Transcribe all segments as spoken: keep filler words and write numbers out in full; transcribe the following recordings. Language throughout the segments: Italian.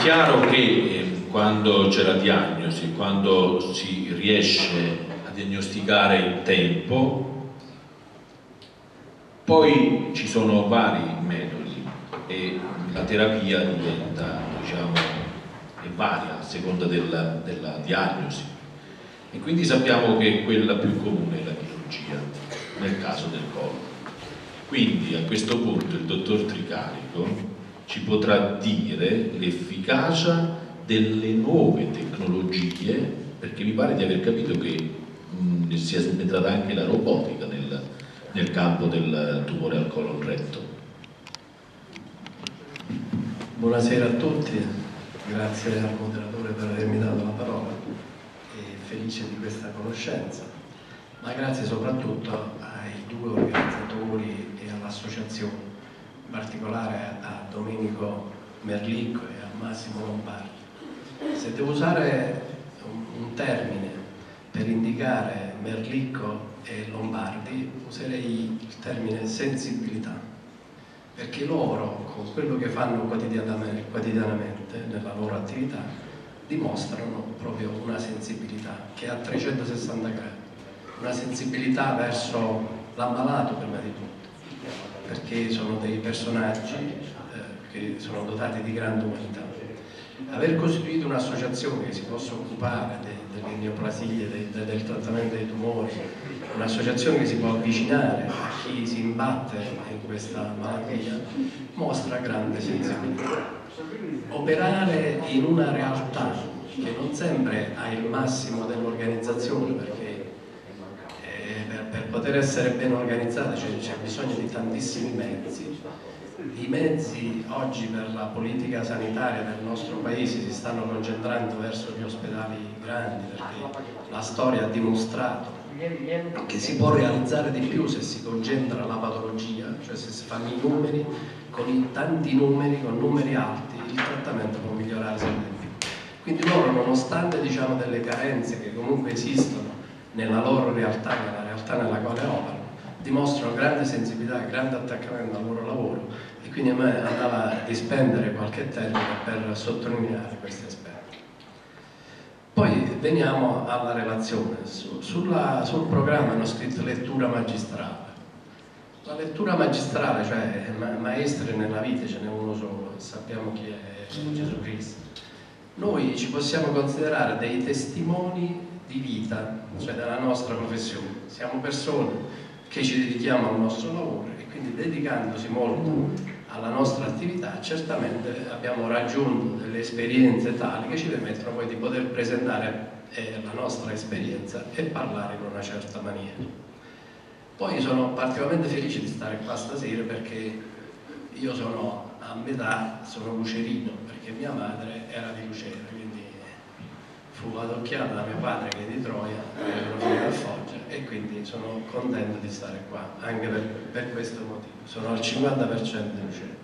chiaro che eh, quando c'è la diagnosi, quando si riesce a diagnosticare in tempo, poi ci sono vari metodi e la terapia diventa, diciamo, è varia a seconda della, della diagnosi, e quindi sappiamo che quella più comune è la chirurgia nel caso del collo. Quindi a questo punto il dottor Tricarico ci potrà dire l'efficacia delle nuove tecnologie, perché mi pare di aver capito che mh, si è entrata anche la robotica nel, nel campo del tumore al colon retto. Buonasera a tutti, grazie al moderatore per avermi dato la parola e felice di questa conoscenza, ma grazie soprattutto ai due organizzatori e all'associazione, in particolare a Domenico Merlicco e a Massimo Lombardi. Se devo usare un, un termine per indicare Merlicco e Lombardi, userei il termine sensibilità, perché loro, con quello che fanno quotidianamente, quotidianamente nella loro attività, dimostrano proprio una sensibilità che è a trecentosessanta gradi, una sensibilità verso l'ammalato prima di tutto, perché sono dei personaggi eh, che sono dotati di grande umanità. Aver costituito un'associazione che si possa occupare de, delle neoplasie, de, de, del trattamento dei tumori, un'associazione che si può avvicinare a chi si imbatte in questa malattia, mostra grande sensibilità. Operare in una realtà che non sempre ha il massimo dell'organizzazione, perché eh, per, per poter essere ben organizzata c'è bisogno di tantissimi mezzi. I mezzi oggi per la politica sanitaria del nostro paese si stanno concentrando verso gli ospedali grandi, perché la storia ha dimostrato che si può realizzare di più se si concentra la patologia, cioè se si fanno i numeri, con i tanti numeri, con numeri alti, il trattamento può migliorare sempre di più. Quindi loro, nonostante diciamo delle carenze che comunque esistono nella loro realtà, nella realtà nella quale operano, dimostrano grande sensibilità e grande attaccamento al loro lavoro, e quindi a me andava di spendere qualche termine per sottolineare questi aspetti. Poi veniamo alla relazione. Su, sulla, sul programma hanno scritto lettura magistrale. La lettura magistrale, cioè ma, maestri nella vita, ce n'è uno solo, sappiamo chi è Gesù Cristo. Noi ci possiamo considerare dei testimoni di vita, cioè della nostra professione. Siamo persone che ci dedichiamo al nostro lavoro e quindi dedicandosi molto alla nostra attività certamente abbiamo raggiunto delle esperienze tali che ci permettono poi di poter presentare eh, la nostra esperienza e parlare in una certa maniera. Poi sono particolarmente felice di stare qua stasera perché io sono a metà, sono lucerino, perché mia madre era di Lucera, quindi fu adocchiata da mio padre che è di Troia, ero figlio a Foggia, e quindi sono contento di stare qua, anche per, per questo motivo. Sono al cinquanta per cento di Lucera.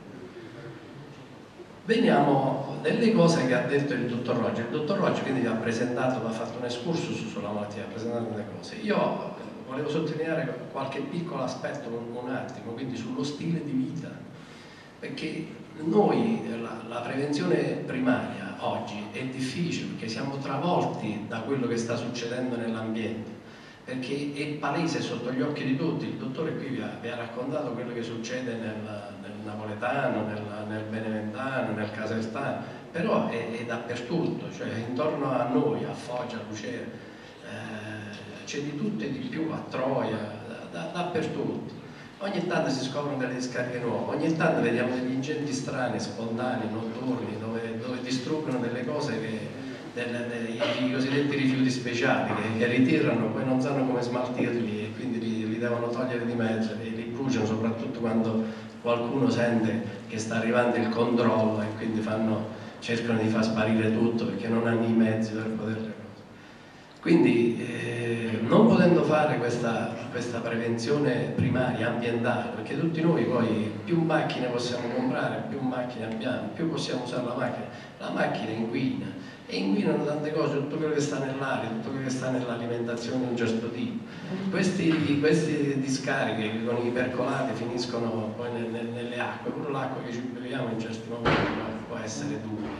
Veniamo nelle cose che ha detto il dottor Roggi. Il dottor Roggi quindi ha presentato, ha fatto un excursus sulla malattia, ha presentato delle cose. Io volevo sottolineare qualche piccolo aspetto un, un attimo, quindi sullo stile di vita, perché noi, la, la prevenzione primaria oggi è difficile perché siamo travolti da quello che sta succedendo nell'ambiente, perché è palese sotto gli occhi di tutti. Il dottore qui vi ha, vi ha raccontato quello che succede nel, nel napoletano, nel, nel beneventano, nel casertano, però è, è dappertutto, cioè intorno a noi, a Foggia, a Lucera, eh, c'è di tutto e di più, a Troia, da, da, dappertutto. Ogni tanto si scoprono delle discariche nuove, ogni tanto vediamo degli incendi strani, spontanei, notturni, dove, dove distruggono delle cose, che, delle, dei, i cosiddetti rifiuti speciali, che, che ritirano, poi non sanno come smaltirli e quindi li, li devono togliere di mezzo e li bruciano, soprattutto quando qualcuno sente che sta arrivando il controllo e quindi fanno, cercano di far sparire tutto perché non hanno i mezzi per poterle. Quindi eh, non potendo fare questa, questa prevenzione primaria ambientale, perché tutti noi poi più macchine possiamo comprare, più macchine abbiamo, più possiamo usare la macchina, la macchina inquina e inquinano tante cose, tutto quello che sta nell'aria, tutto quello che sta nell'alimentazione di un certo tipo. Questi, questi discariche che con i percolati finiscono poi nel, nel, nelle acque, pure l'acqua che ci beviamo in certi momenti può essere dura.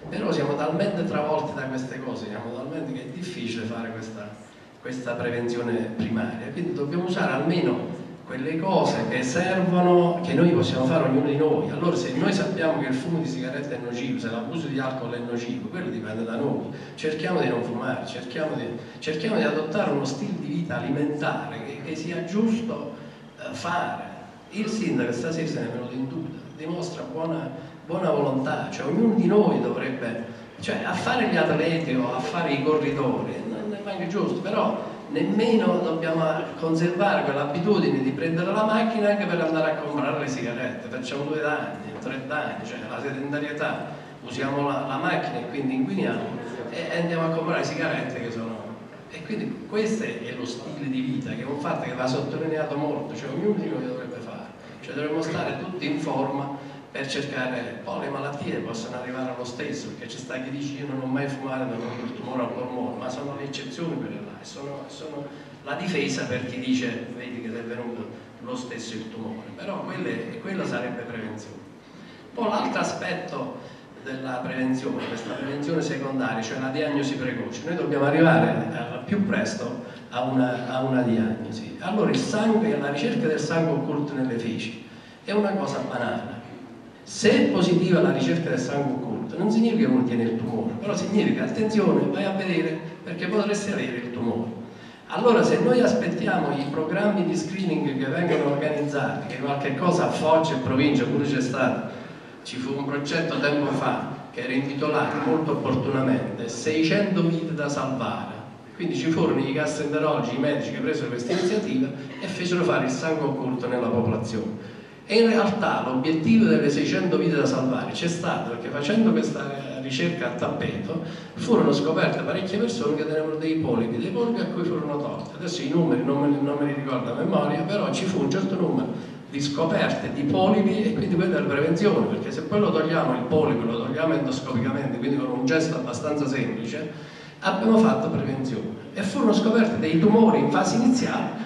però siamo talmente travolti da queste cose, siamo talmente che è difficile fare questa, questa prevenzione primaria, quindi dobbiamo usare almeno quelle cose che servono, che noi possiamo fare ognuno di noi. Allora se noi sappiamo che il fumo di sigaretta è nocivo, se l'abuso di alcol è nocivo, quello dipende da noi. Cerchiamo di non fumare, cerchiamo di, cerchiamo di adottare uno stile di vita alimentare che, che sia giusto eh, fare. Il sindaco stasera se ne è venuto in dubbio, dimostra buona, buona volontà, cioè ognuno di noi dovrebbe, cioè a fare gli atleti o a fare i corridori, non è neanche giusto, però nemmeno dobbiamo conservare quell'abitudine di prendere la macchina anche per andare a comprare le sigarette. Facciamo due danni, tre danni, cioè la sedentarietà, usiamo la, la macchina e quindi inquiniamo e andiamo a comprare le sigarette che sono... E quindi questo è lo stile di vita, che è un fatto che va sottolineato molto, cioè ognuno di noi dovrebbe fare, cioè dovremmo stare tutti in forma per cercare, poi le malattie possono arrivare allo stesso, perché c'è sta chi dice io non ho mai fumato, non ho il tumore al polmone, ma sono le eccezioni quelle là, sono, sono la difesa per chi dice vedi che ti è venuto lo stesso il tumore, però quelle, quella sarebbe prevenzione. Poi l'altro aspetto della prevenzione, questa prevenzione secondaria, cioè la diagnosi precoce, noi dobbiamo arrivare al più presto a una, a una diagnosi. Allora il sangue, la ricerca del sangue occulto nelle feci è una cosa banale. Se è positiva la ricerca del sangue occulto non significa che uno tiene il tumore, però significa attenzione, vai a vedere perché potresti avere il tumore. Allora se noi aspettiamo i programmi di screening che vengono organizzati, che qualche cosa a Foggia e provincia pure c'è stato, ci fu un progetto tempo fa che era intitolato molto opportunamente seicento vite da salvare, quindi ci furono i gastroenterologi, i medici che presero questa iniziativa e fecero fare il sangue occulto nella popolazione. E in realtà l'obiettivo delle seicento vite da salvare c'è stato perché facendo questa ricerca a tappeto furono scoperte parecchie persone che tenevano dei polipi, dei polipi a cui furono tolte. Adesso i numeri non me, non me li ricordo a memoria, però ci fu un certo numero di scoperte di polipi e quindi quella è la prevenzione, perché se poi lo togliamo il polipo, lo togliamo endoscopicamente, quindi con un gesto abbastanza semplice, abbiamo fatto prevenzione. E furono scoperte dei tumori in fase iniziale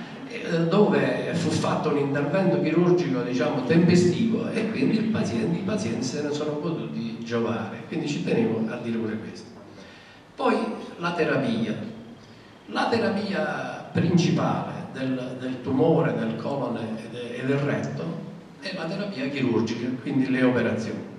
dove fu fatto un intervento chirurgico diciamo tempestivo e quindi il paziente, i pazienti se ne sono potuti giovare, quindi ci tenevo a dire pure questo. Poi la terapia la terapia principale del, del tumore del colon e, de, e del retto è la terapia chirurgica, quindi le operazioni.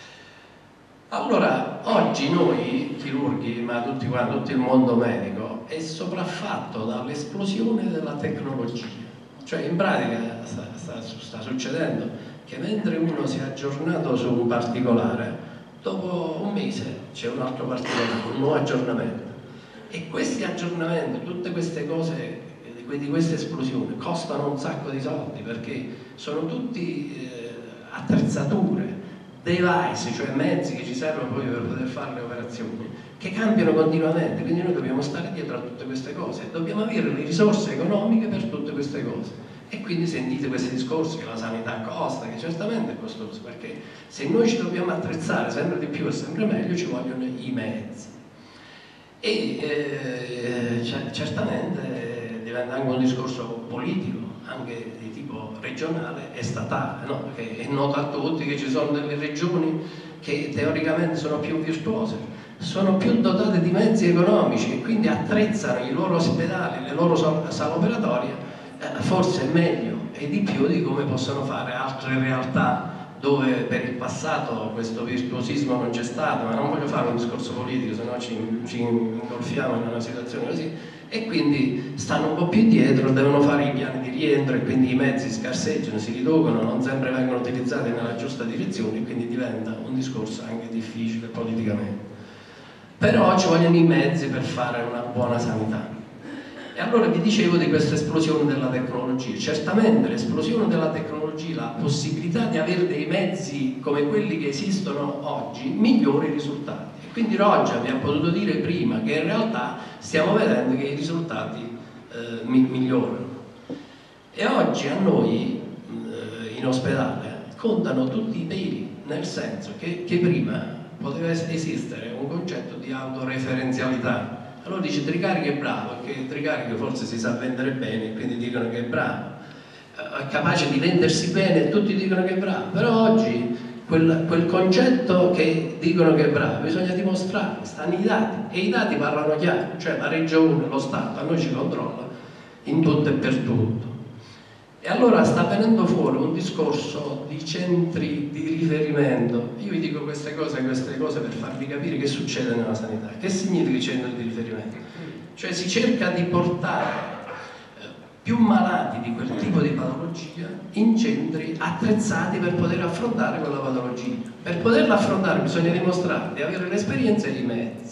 Allora, oggi noi chirurghi, ma tutti quanti, tutto il mondo medico, è sopraffatto dall'esplosione della tecnologia. Cioè, in pratica sta, sta, sta succedendo che mentre uno si è aggiornato su un particolare, dopo un mese c'è un altro particolare, un nuovo aggiornamento. E questi aggiornamenti, tutte queste cose, di queste esplosioni, costano un sacco di soldi, perché sono tutti eh, attrezzature, device, cioè mezzi che ci servono poi per poter fare le operazioni, che cambiano continuamente, quindi noi dobbiamo stare dietro a tutte queste cose e dobbiamo avere le risorse economiche per tutte queste cose. E quindi sentite questi discorsi che la sanità costa, che certamente è costoso, perché se noi ci dobbiamo attrezzare sempre di più e sempre meglio ci vogliono i mezzi. E eh, certamente diventa anche un discorso politico, anche di tipo regionale e statale, no? Perché è noto a tutti che ci sono delle regioni che teoricamente sono più virtuose, sono più dotate di mezzi economici e quindi attrezzano i loro ospedali, le loro sale operatorie eh, forse meglio e di più di come possono fare altre realtà dove per il passato questo virtuosismo non c'è stato, ma non voglio fare un discorso politico, se no ci, ci ingolfiamo in una situazione così, e quindi stanno un po' più dietro, devono fare i piani di rientro e quindi i mezzi scarseggiano, si riducono, non sempre vengono utilizzati nella giusta direzione, quindi diventa un discorso anche difficile politicamente. Però ci vogliono i mezzi per fare una buona sanità. E allora vi dicevo di questa esplosione della tecnologia. Certamente l'esplosione della tecnologia, la possibilità di avere dei mezzi come quelli che esistono oggi, migliora i risultati. E quindi Roggia vi ha potuto dire prima che in realtà stiamo vedendo che i risultati eh, migliorano. E oggi a noi eh, in ospedale contano tutti i peli, nel senso che, che prima poteva esistere un concetto di autoreferenzialità. Allora dice Tricarico è bravo, perché Tricarico forse si sa vendere bene, quindi dicono che è bravo, è capace di vendersi bene e tutti dicono che è bravo, però oggi quel, quel concetto che dicono che è bravo, bisogna dimostrare, stanno i dati, e i dati parlano chiaro, cioè la regione, lo Stato, a noi ci controlla in tutto e per tutto. E allora sta venendo fuori un discorso di centri di riferimento. Io vi dico queste cose, queste cose per farvi capire che succede nella sanità. Che significa centro di riferimento? Cioè si cerca di portare più malati di quel tipo di patologia in centri attrezzati per poter affrontare quella patologia. Per poterla affrontare bisogna dimostrare di avere l'esperienza e i mezzi.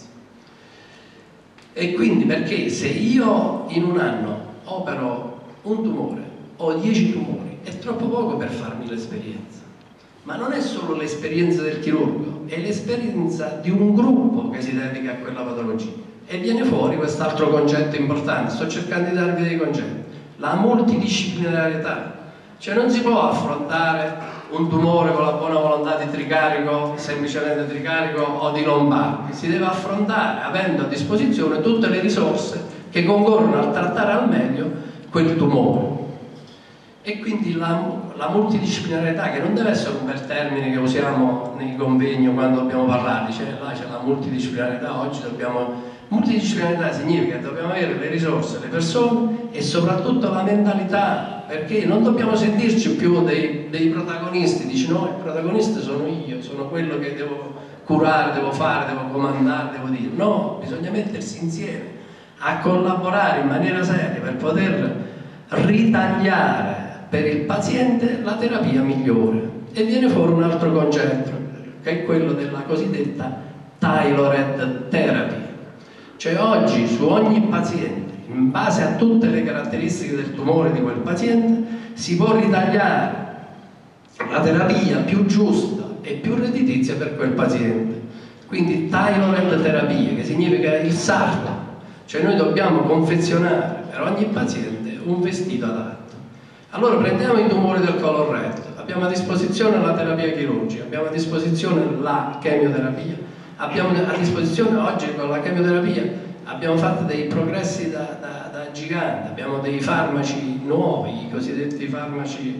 E quindi, perché se io in un anno opero un tumore o dieci tumori, è troppo poco per farmi l'esperienza. Ma non è solo l'esperienza del chirurgo, è l'esperienza di un gruppo che si dedica a quella patologia. E viene fuori quest'altro concetto importante, sto cercando di darvi dei concetti. La multidisciplinarietà, cioè non si può affrontare un tumore con la buona volontà di tricarico, semplicemente tricarico o di lombardi, si deve affrontare avendo a disposizione tutte le risorse che concorrono a trattare al meglio quel tumore. E quindi la, la multidisciplinarietà, che non deve essere un bel termine che usiamo nei convegni quando dobbiamo parlare, cioè là c'è la multidisciplinarietà, oggi dobbiamo... Multidisciplinarietà significa che dobbiamo avere le risorse, le persone e soprattutto la mentalità, perché non dobbiamo sentirci più dei, dei protagonisti, dici no, il protagonista sono io, sono quello che devo curare, devo fare, devo comandare, devo dire. No, bisogna mettersi insieme a collaborare in maniera seria per poter ritagliare per il paziente la terapia migliore. E viene fuori un altro concetto, che è quello della cosiddetta tailored therapy. Cioè oggi su ogni paziente, in base a tutte le caratteristiche del tumore di quel paziente, si può ritagliare la terapia più giusta e più redditizia per quel paziente. Quindi tailored terapia, che significa il sarto, cioè noi dobbiamo confezionare per ogni paziente un vestito adatto. Allora prendiamo i tumori del colon retto, abbiamo a disposizione la terapia chirurgica, abbiamo a disposizione la chemioterapia, abbiamo a disposizione oggi con la chemioterapia, abbiamo fatto dei progressi da, da, da gigante, abbiamo dei farmaci nuovi, i cosiddetti farmaci,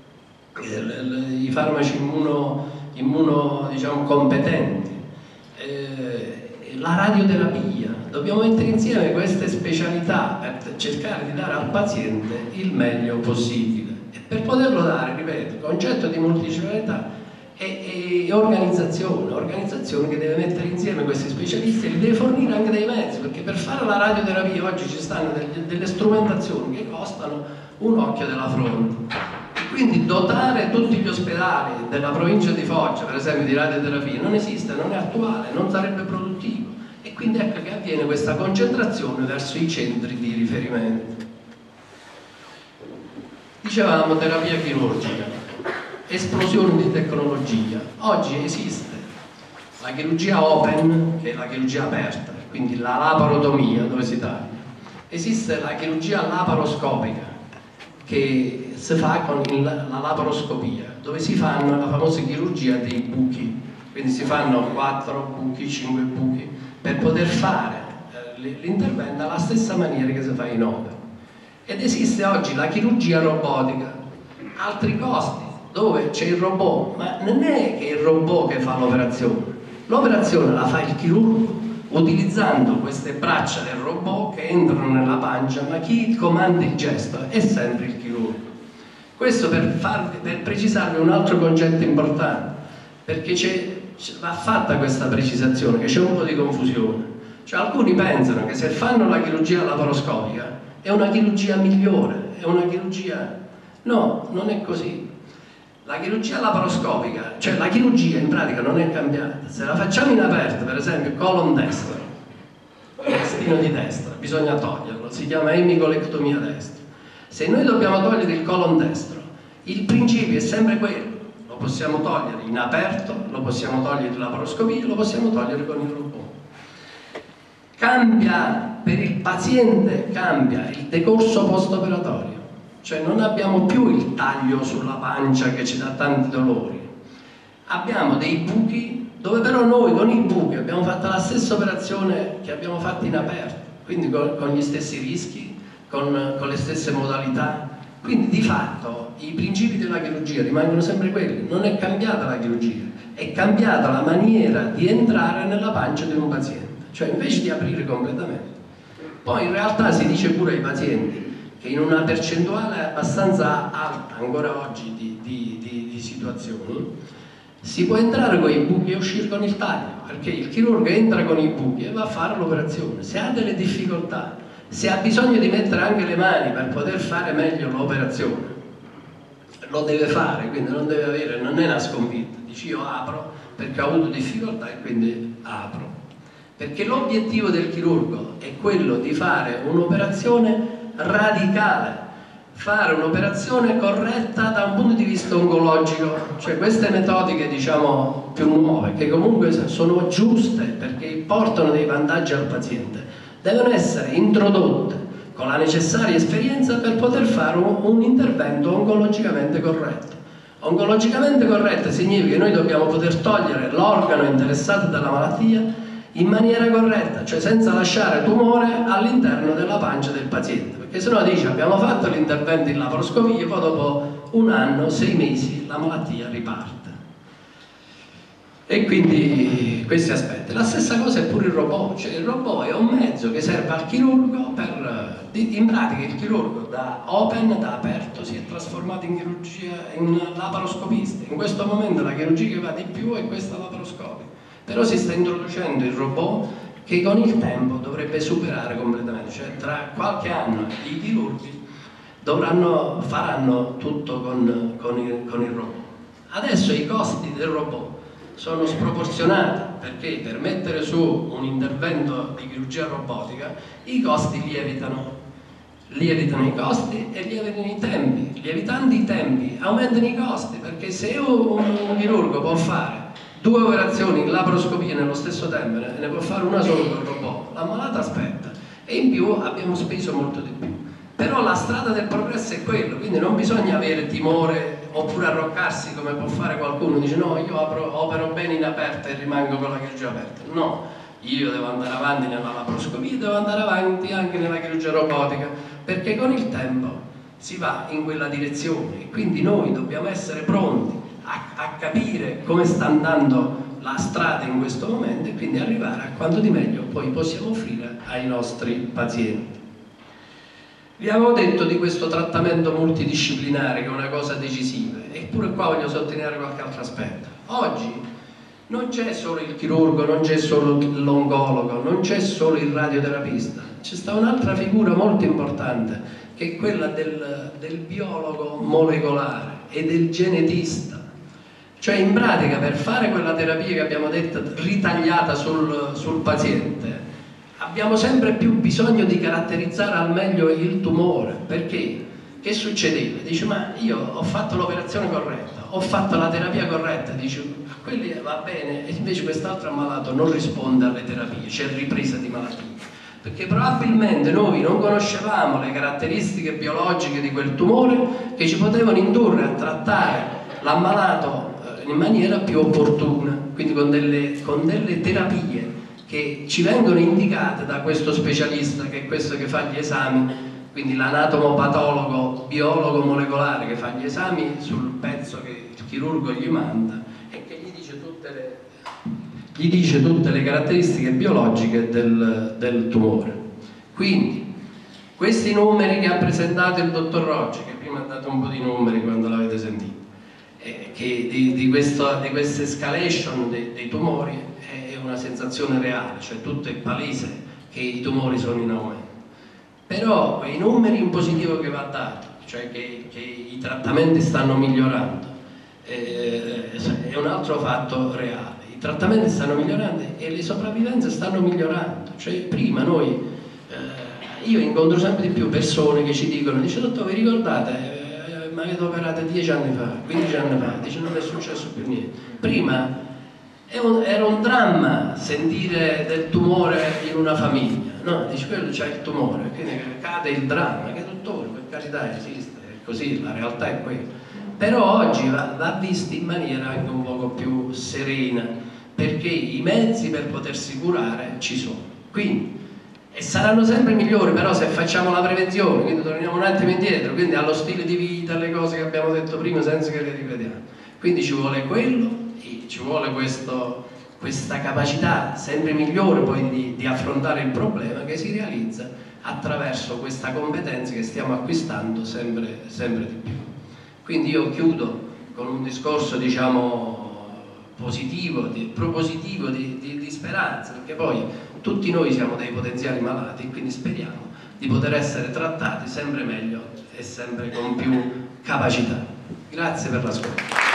i farmaci immuno, immuno diciamo, competenti, eh, la radioterapia. Dobbiamo mettere insieme queste specialità per cercare di dare al paziente il meglio possibile. E per poterlo dare, ripeto, il concetto di multidisciplinarietà e, e organizzazione, organizzazione che deve mettere insieme questi specialisti e li deve fornire anche dei mezzi, perché per fare la radioterapia oggi ci stanno delle, delle strumentazioni che costano un occhio della fronte. Quindi dotare tutti gli ospedali della provincia di Foggia, per esempio, di radioterapia non esiste, non è attuale, non sarebbe produttivo. E quindi ecco che avviene questa concentrazione verso i centri di riferimento. Dicevamo terapia chirurgica, esplosione di tecnologia. Oggi esiste la chirurgia open, che è la chirurgia aperta, quindi la laparotomia dove si taglia. Esiste la chirurgia laparoscopica, che si fa con il, la laparoscopia, dove si fanno la famosa chirurgia dei buchi. Quindi si fanno quattro buchi, cinque buchi, per poter fare eh, l'intervento alla stessa maniera che si fa in opera. Ed esiste oggi la chirurgia robotica, altri costi, dove c'è il robot, ma non è che è il robot che fa l'operazione, l'operazione la fa il chirurgo utilizzando queste braccia del robot che entrano nella pancia, ma chi comanda il gesto è sempre il chirurgo. Questo per, farvi, per precisarvi un altro concetto importante, perché c'è va fatta questa precisazione, che c'è un po' di confusione. Cioè alcuni pensano che se fanno la chirurgia laparoscopica è una chirurgia migliore, è una chirurgia... No, non è così. La chirurgia laparoscopica, cioè la chirurgia in pratica non è cambiata. Se la facciamo in aperto, per esempio colon destro, intestino di destra, bisogna toglierlo, si chiama emicolectomia destra. Se noi dobbiamo togliere il colon destro, il principio è sempre quello. Lo possiamo togliere in aperto, lo possiamo togliere in laparoscopia, lo possiamo togliere con il robot. Cambia, per il paziente cambia il decorso post-operatorio, cioè non abbiamo più il taglio sulla pancia che ci dà tanti dolori, abbiamo dei buchi dove però noi con i buchi abbiamo fatto la stessa operazione che abbiamo fatto in aperto, quindi con, con gli stessi rischi, con, con le stesse modalità, Quindi di fatto i principi della chirurgia rimangono sempre quelli, non è cambiata la chirurgia, è cambiata la maniera di entrare nella pancia di un paziente, cioè invece di aprire completamente. Poi in realtà si dice pure ai pazienti che in una percentuale abbastanza alta ancora oggi di, di, di, di situazioni si può entrare con i buchi e uscire con il taglio, perché il chirurgo entra con i buchi e va a fare l'operazione. Se ha delle difficoltà, se ha bisogno di mettere anche le mani per poter fare meglio l'operazione, lo deve fare, quindi non deve avere, non è una sconfitta, dici io apro perché ho avuto difficoltà e quindi apro. Perché l'obiettivo del chirurgo è quello di fare un'operazione radicale, fare un'operazione corretta da un punto di vista oncologico, cioè queste metodiche diciamo più nuove, che comunque sono giuste perché portano dei vantaggi al paziente, devono essere introdotte con la necessaria esperienza per poter fare un, un intervento oncologicamente corretto. Oncologicamente corretto significa che noi dobbiamo poter togliere l'organo interessato dalla malattia in maniera corretta, cioè senza lasciare tumore all'interno della pancia del paziente, perché se no dice abbiamo fatto l'intervento in laparoscopia e poi dopo un anno, sei mesi la malattia riparte. E quindi questi aspetti. La stessa cosa è pure il robot, cioè il robot è un mezzo che serve al chirurgo per, in pratica il chirurgo da open, da aperto, si è trasformato in chirurgia, in laparoscopista. In questo momento la chirurgia che va di più è questa laparoscopica. Però si sta introducendo il robot che con il tempo dovrebbe superare completamente, cioè tra qualche anno i chirurghi dovranno, faranno tutto con, con, il, con il robot. Adesso i costi del robot sono sproporzionati perché per mettere su un intervento di chirurgia robotica i costi lievitano, lievitano i costi e lievitano i tempi, lievitando i tempi aumentano i costi, perché se un, un chirurgo può fare due operazioni in laparoscopia nello stesso tempo e ne può fare una sola con il robot, l'ammalato aspetta e in più abbiamo speso molto di più. Però la strada del progresso è quello, quindi non bisogna avere timore oppure arroccarsi come può fare qualcuno, dice no, io apro, opero bene in aperta e rimango con la chirurgia aperta. No, io devo andare avanti nella laparoscopia, devo andare avanti anche nella chirurgia robotica, perché con il tempo si va in quella direzione e quindi noi dobbiamo essere pronti a, a capire come sta andando la strada in questo momento e quindi arrivare a quanto di meglio poi possiamo offrire ai nostri pazienti. Vi avevo detto di questo trattamento multidisciplinare che è una cosa decisiva, eppure qua voglio sottolineare qualche altro aspetto. Oggi non c'è solo il chirurgo, non c'è solo l'oncologo, non c'è solo il radioterapista, c'è sta un'altra figura molto importante che è quella del, del biologo molecolare e del genetista. Cioè in pratica per fare quella terapia che abbiamo detto ritagliata sul, sul paziente abbiamo sempre più bisogno di caratterizzare al meglio il tumore. Perché? Che succedeva? Dice ma io ho fatto l'operazione corretta, ho fatto la terapia corretta, dice a quelli va bene e invece quest'altro ammalato non risponde alle terapie, c'è ripresa di malattia. Perché probabilmente noi non conoscevamo le caratteristiche biologiche di quel tumore che ci potevano indurre a trattare l'ammalato in maniera più opportuna, quindi con delle, con delle terapie che ci vengono indicate da questo specialista che è questo che fa gli esami, quindi l'anatomopatologo biologo molecolare che fa gli esami sul pezzo che il chirurgo gli manda e che gli dice tutte le, gli dice tutte le caratteristiche biologiche del, del tumore. Quindi questi numeri che ha presentato il dottor Rocci, che prima ha dato un po' di numeri quando l'avete sentito, eh, che di, di, questo, di questa escalation dei, dei tumori è una sensazione reale, cioè tutto è palese che i tumori sono in aumento. Però quei numeri in positivo che va dato, cioè che, che i trattamenti stanno migliorando, eh, è un altro fatto reale. I trattamenti stanno migliorando e le sopravvivenze stanno migliorando. Cioè prima noi, eh, io incontro sempre di più persone che ci dicono, dice dottore vi ricordate, eh, mi avete operato dieci anni fa, quindici anni fa, dice non è successo più niente. Prima un, era un dramma sentire del tumore in una famiglia, no? Dice quello c'è il tumore, quindi cade il dramma, che dottore, per carità esiste, è così, la realtà è quella. Però oggi va, va visto in maniera anche un poco più serena, perché i mezzi per potersi curare ci sono. Quindi e saranno sempre migliori, però se facciamo la prevenzione, quindi torniamo un attimo indietro, quindi allo stile di vita, alle cose che abbiamo detto prima senza che le ripetiamo. Quindi ci vuole quello, ci vuole questo, questa capacità sempre migliore poi di, di affrontare il problema, che si realizza attraverso questa competenza che stiamo acquistando sempre, sempre di più. Quindi io chiudo con un discorso, diciamo, positivo, di, propositivo, di, di, di speranza, perché poi tutti noi siamo dei potenziali malati, quindi speriamo di poter essere trattati sempre meglio e sempre con più capacità. Grazie per l'ascolto.